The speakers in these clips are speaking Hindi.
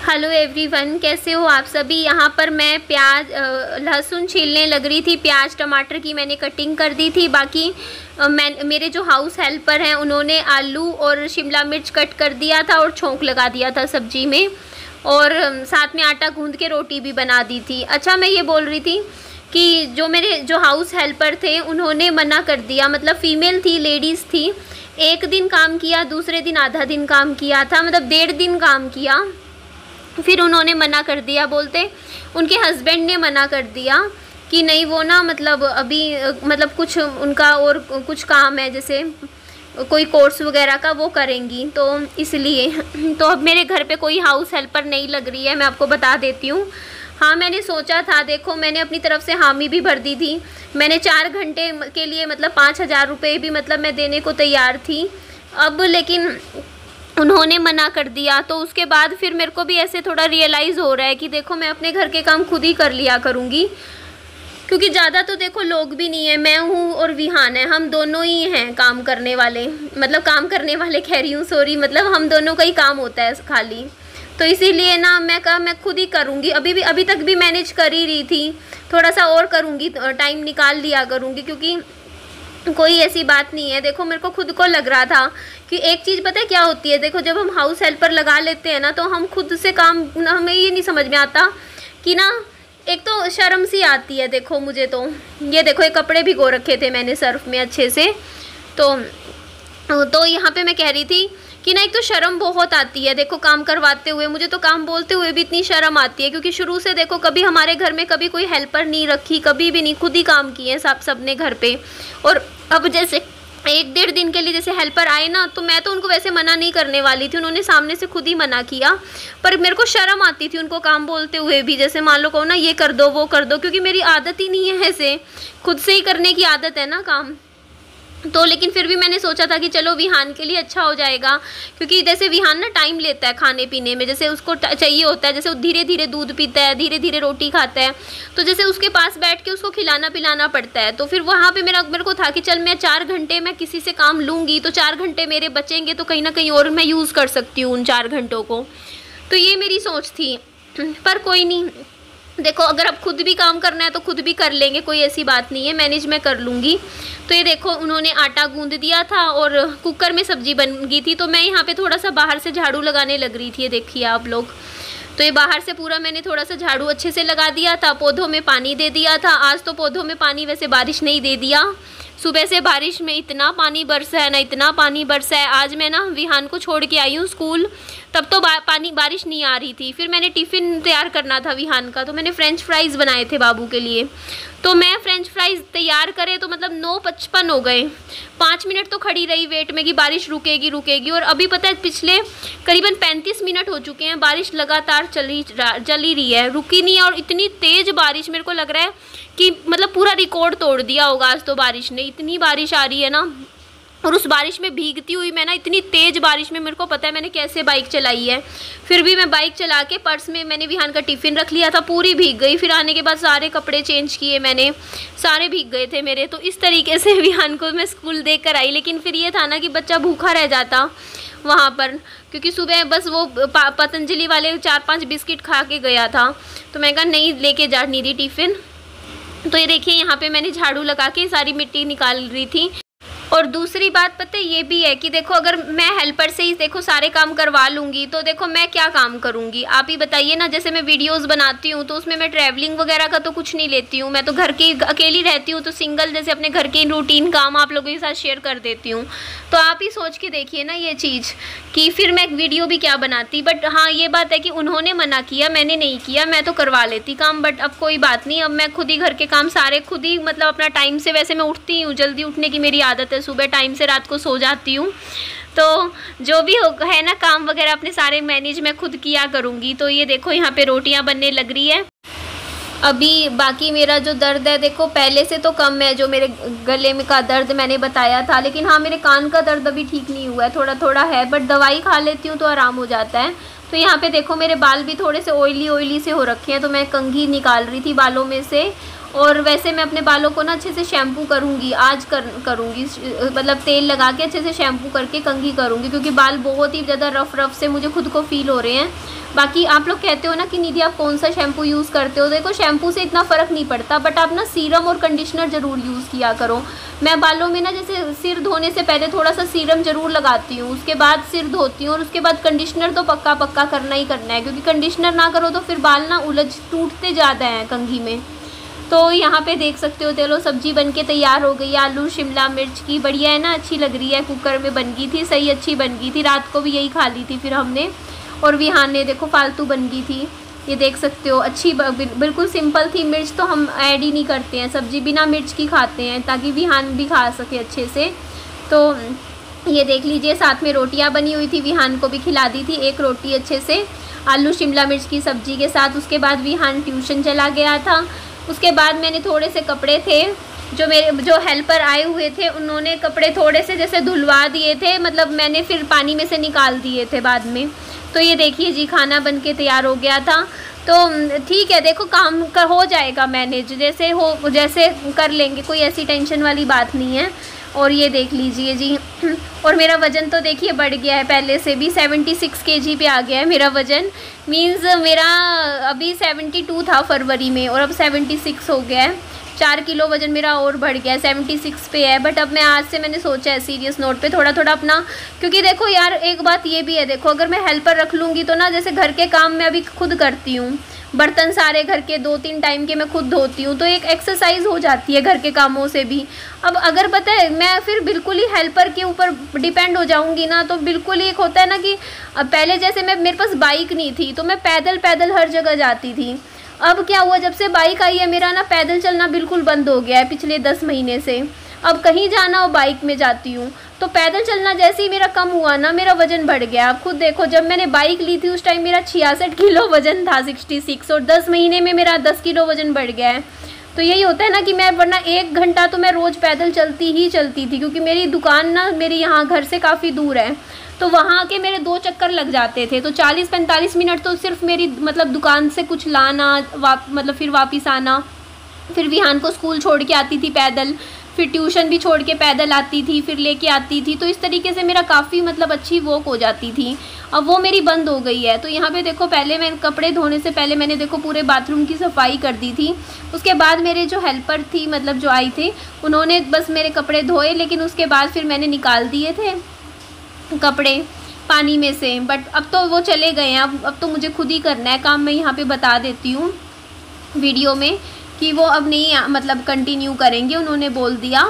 हेलो एवरीवन, कैसे हो आप सभी। यहाँ पर मैं प्याज लहसुन छीलने लग रही थी। प्याज टमाटर की मैंने कटिंग कर दी थी। बाकी मेरे जो हाउस हेल्पर हैं उन्होंने आलू और शिमला मिर्च कट कर दिया था और छोंक लगा दिया था सब्जी में, और साथ में आटा गूंद के रोटी भी बना दी थी। अच्छा, मैं ये बोल रही थी कि जो मेरे जो हाउस हेल्पर थे उन्होंने मना कर दिया, मतलब फ़ीमेल थी, लेडीज़ थी। एक दिन काम किया, दूसरे दिन आधा दिन काम किया था, मतलब 1.5 दिन काम किया। फिर उन्होंने मना कर दिया, बोलते उनके हस्बैंड ने मना कर दिया कि नहीं, वो ना मतलब अभी मतलब कुछ उनका और कुछ काम है, जैसे कोई कोर्स वगैरह का वो करेंगी, तो इसलिए तो अब मेरे घर पे कोई हाउस हेल्पर नहीं लग रही है, मैं आपको बता देती हूँ। हाँ, मैंने सोचा था, देखो मैंने अपनी तरफ से हामी भी भर दी थी। मैंने 4 घंटे के लिए मतलब 5,000 रुपये भी मतलब मैं देने को तैयार थी। अब लेकिन उन्होंने मना कर दिया, तो उसके बाद फिर मेरे को भी ऐसे थोड़ा रियलाइज़ हो रहा है कि देखो मैं अपने घर के काम खुद ही कर लिया करूँगी, क्योंकि ज़्यादा तो देखो लोग भी नहीं है, मैं हूँ और विहान है, हम दोनों ही हैं काम करने वाले, मतलब काम करने वाले कह रही हूँ, सॉरी, मतलब हम दोनों का ही काम होता है खाली। तो इसीलिए ना मैं कहा मैं खुद ही करूँगी। अभी तक भी मैनेज कर ही रही थी, थोड़ा सा और करूँगी, टाइम निकाल लिया करूँगी, क्योंकि कोई ऐसी बात नहीं है। देखो मेरे को खुद को लग रहा था कि एक चीज़ पता है क्या होती है, देखो जब हम हाउस हेल्पर लगा लेते हैं ना, तो हम खुद से काम, हमें ये नहीं समझ में आता कि ना, एक तो शर्म सी आती है। देखो मुझे तो ये देखो, ये कपड़े भिगो रखे थे मैंने सर्फ में अच्छे से, तो यहाँ पे मैं कह रही थी कि ना, एक तो शर्म बहुत आती है देखो काम करवाते हुए। मुझे तो काम बोलते हुए भी इतनी शर्म आती है, क्योंकि शुरू से देखो कभी हमारे घर में कभी कोई हेल्पर नहीं रखी, कभी भी नहीं, खुद ही काम किए सबने घर पे। और अब जैसे 1-1.5 दिन के लिए जैसे हेल्पर आए ना, तो मैं तो उनको वैसे मना नहीं करने वाली थी, उन्होंने सामने से खुद ही मना किया, पर मेरे को शर्म आती थी उनको काम बोलते हुए भी। जैसे मान लो कहो ना, ये कर दो वो कर दो, क्योंकि मेरी आदत ही नहीं है ऐसे, खुद से ही करने की आदत है ना काम। तो लेकिन फिर भी मैंने सोचा था कि चलो विहान के लिए अच्छा हो जाएगा, क्योंकि जैसे विहान ना टाइम लेता है खाने पीने में, जैसे उसको चाहिए होता है, जैसे वो धीरे धीरे दूध पीता है, धीरे धीरे रोटी खाता है, तो जैसे उसके पास बैठ के उसको खिलाना पिलाना पड़ता है। तो फिर वहाँ पे मेरे को था कि चल मैं 4 घंटे मैं किसी से काम लूँगी, तो 4 घंटे मेरे बचेंगे, तो कहीं ना कहीं और मैं यूज़ कर सकती हूँ उन 4 घंटों को। तो ये मेरी सोच थी, पर कोई नहीं, देखो अगर अब खुद भी काम करना है तो खुद भी कर लेंगे, कोई ऐसी बात नहीं है, मैनेज मैं कर लूँगी। तो ये देखो उन्होंने आटा गूंद दिया था और कुकर में सब्जी बन गई थी, तो मैं यहाँ पे थोड़ा सा बाहर से झाड़ू लगाने लग रही थी। ये देखिए आप लोग, तो ये बाहर से पूरा मैंने थोड़ा सा झाड़ू अच्छे से लगा दिया था, पौधों में पानी दे दिया था। आज तो पौधों में पानी, वैसे बारिश नहीं दे दिया, सुबह से बारिश में इतना पानी बरसा है ना, इतना पानी बरसा है। आज मैं ना विहान को छोड़ के आई हूँ स्कूल, तब तो बारिश नहीं आ रही थी। फिर मैंने टिफ़िन तैयार करना था विहान का, तो मैंने फ्रेंच फ्राइज़ बनाए थे बाबू के लिए। तो मैं फ्रेंच फ्राइज़ तैयार करे तो मतलब 9:55 हो गए। 5 मिनट तो खड़ी रही वेट में कि बारिश रुकेगी, और अभी पता है पिछले करीबन 35 मिनट हो चुके हैं, बारिश लगातार चल ही रही है, रुकी नहीं है। और इतनी तेज़ बारिश, मेरे को लग रहा है कि मतलब पूरा रिकॉर्ड तोड़ दिया होगा आज तो बारिश ने, इतनी बारिश आ रही है ना। और उस बारिश में भीगती हुई मैं ना, इतनी तेज़ बारिश में मेरे को पता है मैंने कैसे बाइक चलाई है, फिर भी मैं बाइक चला के पर्स में मैंने विहान का टिफ़िन रख लिया था, पूरी भीग गई। फिर आने के बाद सारे कपड़े चेंज किए मैंने, सारे भीग गए थे मेरे। तो इस तरीके से विहान को मैं स्कूल देख कर आई। लेकिन फिर ये था ना कि बच्चा भूखा रह जाता वहाँ पर, क्योंकि सुबह बस वो पतंजलि वाले 4-5 बिस्किट खा के गया था, तो मैं कहा नहीं लेके जानी थी टिफ़िन। तो ये देखिए यहाँ पे मैंने झाड़ू लगा के सारी मिट्टी निकाल रही थी। और दूसरी बात पता है ये भी है कि देखो अगर मैं हेल्पर से ही देखो सारे काम करवा लूँगी, तो देखो मैं क्या काम करूँगी, आप ही बताइए ना। जैसे मैं वीडियोस बनाती हूँ तो उसमें मैं ट्रैवलिंग वगैरह का तो कुछ नहीं लेती हूँ, मैं तो घर की अकेली रहती हूँ, तो सिंगल जैसे अपने घर के रूटीन काम आप लोगों के साथ शेयर कर देती हूँ। तो आप ही सोच के देखिए ना ये चीज़, कि फिर मैं वीडियो भी क्या बनाती। बट हाँ ये बात है कि उन्होंने मना किया, मैंने नहीं किया, मैं तो करवा लेती काम। बट अब कोई बात नहीं, अब मैं खुद ही घर के काम सारे खुद ही, मतलब अपना टाइम से, वैसे मैं उठती हूँ, जल्दी उठने की मेरी आदत है, सुबह टाइम से रात को सो जाती हूँ, तो जो भी है ना काम वगैरह अपने सारे मैनेज मैं खुद किया करूँगी। तो ये देखो यहाँ पे रोटियाँ बनने लग रही है। अभी बाकी मेरा जो दर्द है देखो पहले से तो कम है, जो मेरे गले में का दर्द मैंने बताया था, लेकिन हाँ मेरे कान का दर्द अभी ठीक नहीं हुआ है, थोड़ा थोड़ा है, बट दवाई खा लेती हूँ तो आराम हो जाता है। तो यहाँ पे देखो मेरे बाल भी थोड़े से ऑयली से हो रखे हैं, तो मैं कंघी निकाल रही थी बालों में से, और वैसे मैं अपने बालों को ना अच्छे से शैम्पू करूँगी, आज करूँगी, मतलब तेल लगा के अच्छे से शैम्पू करके कंघी करूँगी, क्योंकि बाल बहुत ही ज़्यादा रफ़ से मुझे खुद को फ़ील हो रहे हैं। बाकी आप लोग कहते हो ना कि निधि आप कौन सा शैम्पू यूज़ करते हो, देखो शैम्पू से इतना फ़र्क नहीं पड़ता, बट आप ना सीरम और कंडीशनर ज़रूर यूज़ किया करो। मैं बालों में ना जैसे सिर धोने से पहले थोड़ा सा सीरम ज़रूर लगाती हूँ, उसके बाद सिर धोती हूँ, और उसके बाद कंडीशनर तो पक्का करना ही करना है, क्योंकि कंडीशनर ना करो तो फिर बाल ना टूटते ज़्यादा हैं कंघी में। तो यहाँ पे देख सकते हो, चलो सब्जी बनके तैयार हो गई, आलू शिमला मिर्च की, बढ़िया है ना, अच्छी लग रही है, कुकर में बन गई थी, सही अच्छी बन गई थी, रात को भी यही खा ली थी फिर हमने। और विहान ने देखो फालतू बन गई थी, ये देख सकते हो, अच्छी बिल्कुल सिंपल थी। मिर्च तो हम ऐड ही नहीं करते हैं, सब्जी बिना मिर्च की खाते हैं, ताकि विहान भी खा सके अच्छे से। तो ये देख लीजिए, साथ में रोटियाँ बनी हुई थी, विहान को भी खिला दी थी एक रोटी अच्छे से, आलू शिमला मिर्च की सब्जी के साथ। उसके बाद विहान ट्यूशन चला गया था। उसके बाद मैंने थोड़े से कपड़े थे, जो हेल्पर आए हुए थे, उन्होंने कपड़े थोड़े से जैसे धुलवा दिए थे, मतलब मैंने फिर पानी में से निकाल दिए थे बाद में। तो ये देखिए जी, खाना बन के तैयार हो गया था। तो ठीक है, देखो काम हो जाएगा मैनेज, जैसे कर लेंगे, कोई ऐसी टेंशन वाली बात नहीं है। और ये देख लीजिए जी, और मेरा वज़न तो देखिए बढ़ गया है, पहले से भी 76 kg पे आ गया है मेरा वज़न। मीन्स मेरा अभी 72 था फरवरी में, और अब 76 हो गया है, 4 किलो वज़न मेरा और बढ़ गया है, 76 पे है। बट अब मैं आज से मैंने सोचा है सीरियस नोट पे थोड़ा अपना, क्योंकि देखो यार एक बात ये भी है, देखो अगर मैं हेल्पर रख लूँगी तो ना, जैसे घर के काम मैं अभी खुद करती हूँ, बर्तन सारे घर के 2-3 टाइम के मैं खुद धोती हूँ, तो एक एक्सरसाइज हो जाती है घर के कामों से भी। अब अगर पता है मैं फिर बिल्कुल ही हेल्पर के ऊपर डिपेंड हो जाऊँगी ना, तो बिल्कुल ही एक होता है ना कि अब पहले जैसे मेरे पास बाइक नहीं थी, तो मैं पैदल हर जगह जाती थी। अब क्या हुआ, जब से बाइक आई है, मेरा ना पैदल चलना बिल्कुल बंद हो गया है पिछले 10 महीने से। अब कहीं जाना हो बाइक में जाती हूँ, तो पैदल चलना जैसे ही मेरा कम हुआ ना, मेरा वज़न बढ़ गया। आप खुद देखो, जब मैंने बाइक ली थी उस टाइम मेरा 66 किलो वज़न था, 66, और 10 महीने में मेरा 10 किलो वज़न बढ़ गया है। तो यही होता है ना कि मैं वरना 1 घंटा तो मैं रोज़ पैदल चलती थी, क्योंकि मेरी दुकान ना मेरी यहाँ घर से काफ़ी दूर है, तो वहाँ के मेरे 2 चक्कर लग जाते थे। तो 40-45 मिनट तो सिर्फ मेरी मतलब दुकान से कुछ लाना, मतलब फिर वापस आना, फिर विहान को स्कूल छोड़ के आती थी पैदल, फिर ट्यूशन भी छोड़ के पैदल आती थी, फिर लेके आती थी। तो इस तरीके से मेरा काफ़ी मतलब अच्छी वॉक हो जाती थी। अब वो मेरी बंद हो गई है। तो यहाँ पे देखो, पहले मैं कपड़े धोने से पहले मैंने देखो पूरे बाथरूम की सफाई कर दी थी। उसके बाद मेरे जो हेल्पर थी, मतलब जो आई थे, उन्होंने बस मेरे कपड़े धोए, लेकिन उसके बाद फिर मैंने निकाल दिए थे कपड़े पानी में से। बट अब तो वो चले गए हैं, अब तो मुझे खुद ही करना है काम। मैं यहाँ पे बता देती हूँ वीडियो में कि वो अब नहीं मतलब कंटिन्यू करेंगे, उन्होंने बोल दिया।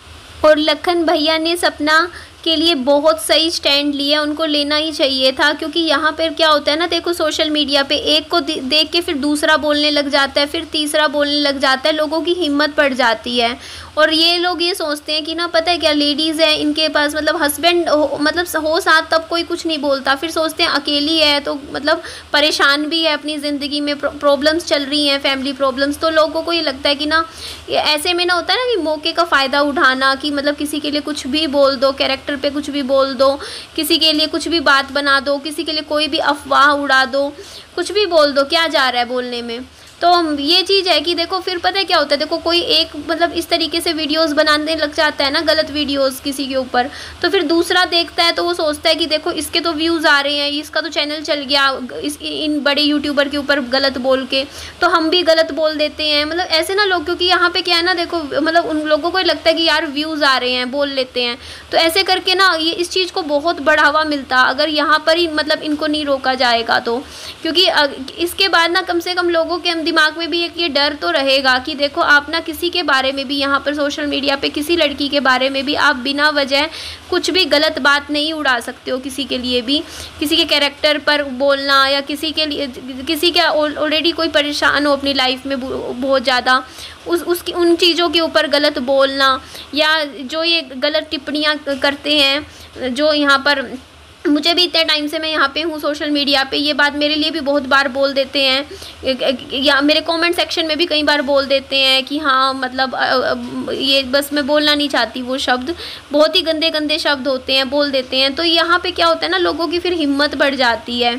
और लखन भैया ने सपना के लिए बहुत सही स्टैंड लिया, उनको लेना ही चाहिए था। क्योंकि यहाँ पर क्या होता है ना, देखो सोशल मीडिया पे एक को देख के फिर दूसरा बोलने लग जाता है, फिर तीसरा बोलने लग जाता है, लोगों की हिम्मत पड़ जाती है। और ये लोग ये सोचते हैं कि ना, पता है क्या, लेडीज़ है, इनके पास मतलब हस्बैंड मतलब हो साथ तब कोई कुछ नहीं बोलता, फिर सोचते हैं अकेली है तो मतलब परेशान भी है, अपनी ज़िंदगी में प्रॉब्लम्स चल रही हैं, फैमिली प्रॉब्लम्स। तो लोगों को ये लगता है कि ना, ऐसे में ना होता है ना कि मौके का फ़ायदा उठाना, कि मतलब किसी के लिए कुछ भी बोल दो, कैरेक्टर पे कुछ भी बोल दो, किसी के लिए कुछ भी बात बना दो, किसी के लिए कोई भी अफवाह उड़ा दो, कुछ भी बोल दो, क्या जा रहा है बोलने में। तो ये चीज़ है कि देखो फिर पता है क्या होता है, देखो कोई एक मतलब इस तरीके से वीडियोस बनाने लग जाता है ना, गलत वीडियोस किसी के ऊपर, तो फिर दूसरा देखता है तो वो सोचता है कि देखो इसके तो व्यूज़ आ रहे हैं, इसका तो चैनल चल गया इन बड़े यूट्यूबर के ऊपर गलत बोल के, तो हम भी गलत बोल देते हैं। मतलब ऐसे ना लोग, क्योंकि यहाँ पे क्या है ना, देखो मतलब उन लोगों को लगता है कि यार व्यूज़ आ रहे हैं, बोल लेते हैं, तो ऐसे करके ना ये इस चीज़ को बहुत बढ़ावा मिलता अगर यहाँ पर ही मतलब इनको नहीं रोका जाएगा तो। क्योंकि इसके बाद ना कम से कम लोगों के दिमाग में भी एक ये डर तो रहेगा कि देखो आप ना किसी के बारे में भी यहाँ पर सोशल मीडिया पे किसी लड़की के बारे में भी आप बिना वजह कुछ भी गलत बात नहीं उड़ा सकते हो। किसी के लिए भी, किसी के कैरेक्टर पर बोलना, या किसी के लिए किसी का ऑलरेडी कोई परेशान हो अपनी लाइफ में बहुत ज़्यादा, उसकी उन चीज़ों के ऊपर गलत बोलना, या जो ये गलत टिप्पणियाँ करते हैं, जो यहाँ पर मुझे भी इतने टाइम से मैं यहाँ पे हूँ सोशल मीडिया पे, ये बात मेरे लिए भी बहुत बार बोल देते हैं, या मेरे कमेंट सेक्शन में भी कई बार बोल देते हैं कि हाँ मतलब ये बस मैं बोलना नहीं चाहती, वो शब्द बहुत ही गंदे गंदे शब्द होते हैं, बोल देते हैं। तो यहाँ पे क्या होता है ना, लोगों की फिर हिम्मत बढ़ जाती है।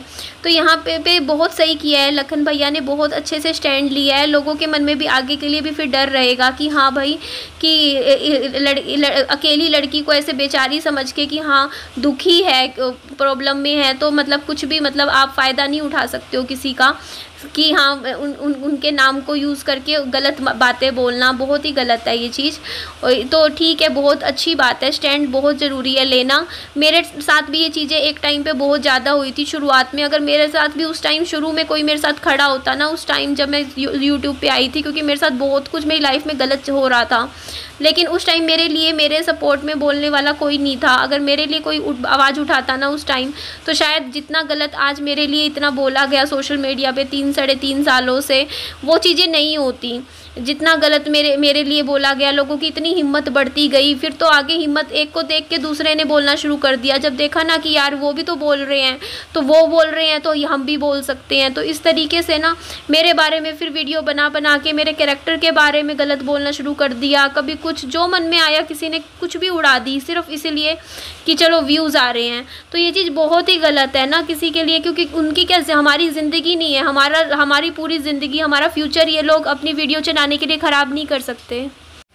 तो यहाँ पे बहुत सही किया है लखन भैया ने, बहुत अच्छे से स्टैंड लिया है। लोगों के मन में भी आगे के लिए भी फिर डर रहेगा कि हाँ भाई कि अकेली लड़की को ऐसे बेचारी समझ के कि हाँ दुखी है, प्रॉब्लम में है, तो मतलब कुछ भी मतलब आप फ़ायदा नहीं उठा सकते हो किसी का, कि हाँ उनके नाम को यूज़ करके गलत बातें बोलना बहुत ही गलत है ये चीज़। तो ठीक है, बहुत अच्छी बात है, स्टैंड बहुत ज़रूरी है लेना। मेरे साथ भी ये चीज़ें एक टाइम पे बहुत ज़्यादा हुई थी शुरुआत में। अगर मेरे साथ भी उस टाइम शुरू में कोई मेरे साथ खड़ा होता ना, उस टाइम जब मैं यूट्यूब पे आई थी, क्योंकि मेरे साथ बहुत कुछ मेरी लाइफ में गलत हो रहा था, लेकिन उस टाइम मेरे लिए मेरे सपोर्ट में बोलने वाला कोई नहीं था। अगर मेरे लिए कोई आवाज़ उठाता ना उस टाइम, तो शायद जितना गलत आज मेरे लिए इतना बोला गया सोशल मीडिया पे 3-3.5 सालों से, वो चीज़ें नहीं होती। जितना गलत मेरे लिए बोला गया, लोगों की इतनी हिम्मत बढ़ती गई, फिर तो आगे हिम्मत एक को देख के दूसरे ने बोलना शुरू कर दिया। जब देखा ना कि यार वो भी तो बोल रहे हैं, तो वो बोल रहे हैं तो हम भी बोल सकते हैं, तो इस तरीके से ना मेरे बारे में फिर वीडियो बना के मेरे कैरेक्टर के बारे में गलत बोलना शुरू कर दिया। कभी कुछ जो मन में आया, किसी ने कुछ भी उड़ा दी सिर्फ इसीलिए कि चलो व्यूज़ आ रहे हैं। तो ये चीज़ बहुत ही गलत है ना किसी के लिए, क्योंकि उनकी क्या, हमारी ज़िंदगी नहीं है, हमारी पूरी ज़िंदगी, हमारा फ्यूचर ये लोग अपनी वीडियो चलाने के लिए ख़राब नहीं कर सकते।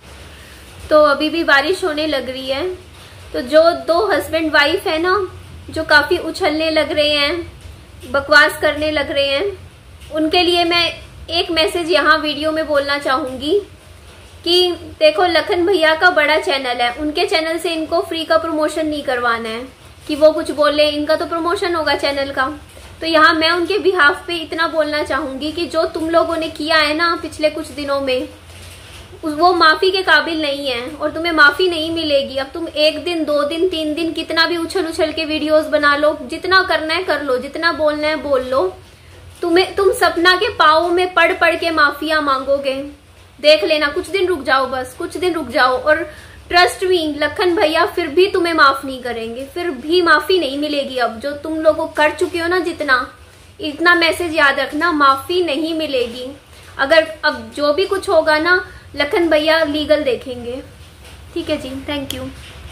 तो अभी भी बारिश होने लग रही है, तो जो 2 हस्बैंड वाइफ है ना, जो काफ़ी उछलने लग रहे हैं, बकवास करने लग रहे हैं, उनके लिए मैं एक मैसेज यहाँ वीडियो में बोलना चाहूँगी कि देखो लखन भैया का बड़ा चैनल है, उनके चैनल से इनको फ्री का प्रमोशन नहीं करवाना है कि वो कुछ बोले, इनका तो प्रमोशन होगा चैनल का। तो यहाँ मैं उनके बिहाफ पे इतना बोलना चाहूँगी कि जो तुम लोगों ने किया है ना पिछले कुछ दिनों में, वो माफ़ी के काबिल नहीं है और तुम्हें माफ़ी नहीं मिलेगी। अब तुम 1 दिन 2 दिन 3 दिन कितना भी उछल के वीडियोस बना लो, जितना करना है कर लो, जितना बोलना है बोल लो, तुम सपना के पाँव में पड़ के माफिया मांगोगे। देख लेना, कुछ दिन रुक जाओ, बस कुछ दिन रुक जाओ, और ट्रस्ट मी लखन भैया फिर भी तुम्हें माफ नहीं करेंगे, फिर भी माफी नहीं मिलेगी। अब जो तुम लोगों कर चुके हो ना, इतना मैसेज याद रखना, माफी नहीं मिलेगी। अगर अब जो भी कुछ होगा ना, लखन भैया लीगल देखेंगे। ठीक है जी, थैंक यू।